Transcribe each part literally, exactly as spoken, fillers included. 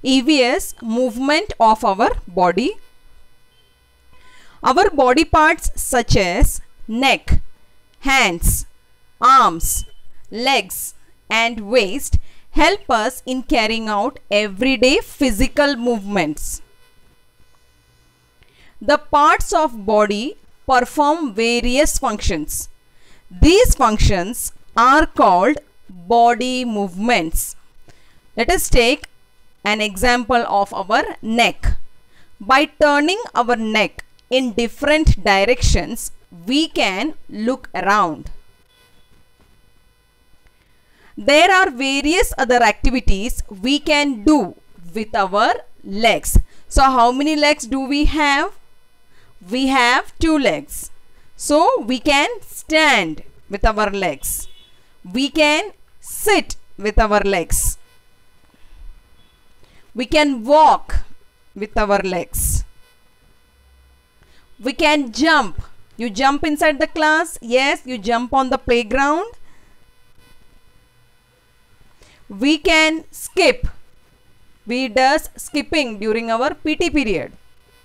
E V S, movement of our body. Our body parts such as neck, hands, arms, legs and waist help us in carrying out everyday physical movements. The parts of body perform various functions. These functions are called body movements. Let us take an example of our neck. By turning our neck in different directions, we can look around. There are various other activities we can do with our legs. So how many legs do we have? We have two legs. So we can stand with our legs. We can sit with our legs. We can walk with our legs. We can jump. You jump inside the class. Yes, you jump on the playground. We can skip. We does skipping during our P T period.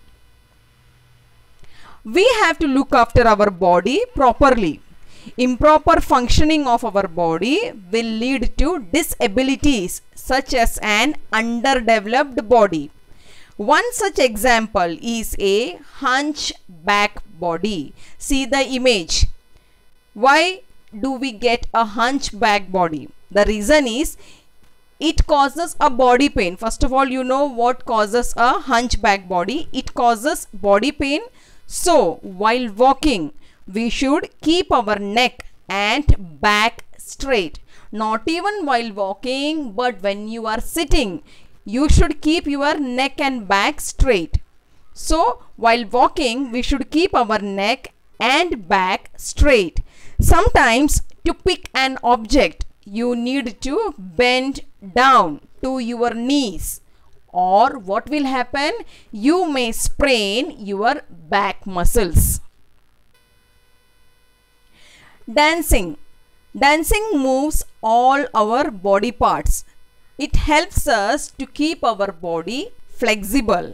We have to look after our body properly. Improper functioning of our body will lead to disabilities such as an underdeveloped body. One such example is a hunchback body. See the image. Why do we get a hunchback body? The reason is it causes a body pain. First of all, you know what causes a hunchback body. It causes body pain. So, while walking, we should keep our neck and back straight. Not even while walking, but when you are sitting, you should keep your neck and back straight. So, while walking, we should keep our neck and back straight. Sometimes, to pick an object, you need to bend down to your knees. Or what will happen? You may sprain your back muscles. Dancing. Dancing moves all our body parts. It helps us to keep our body flexible.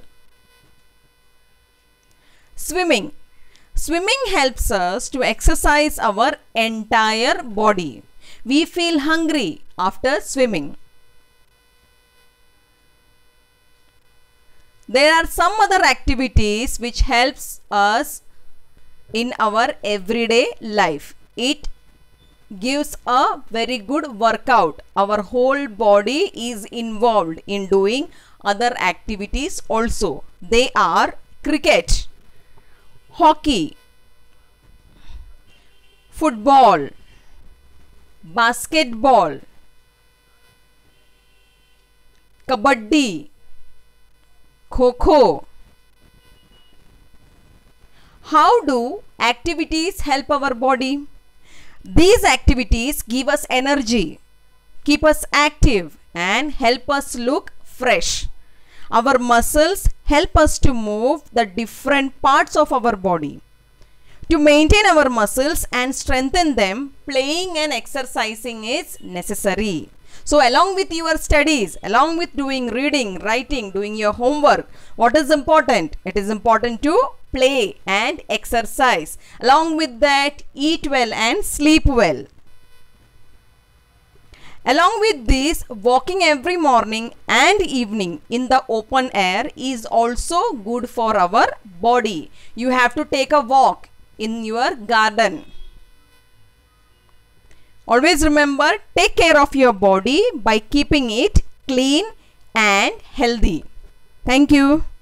Swimming. Swimming helps us to exercise our entire body. We feel hungry after swimming. There are some other activities which helps us in our everyday life. It gives a very good workout. Our whole body is involved in doing other activities also. They are cricket, hockey, football, basketball, kabaddi, kho-kho. How do activities help our body? These activities give us energy, keep us active and help us look fresh. Our muscles help us to move the different parts of our body. To maintain our muscles and strengthen them, playing and exercising is necessary. So along with your studies, along with doing reading, writing, doing your homework, what is important? It is important to play and exercise. Along with that, eat well and sleep well. Along with this, walking every morning and evening in the open air is also good for our body. You have to take a walk in your garden. Always remember, take care of your body by keeping it clean and healthy. Thank you.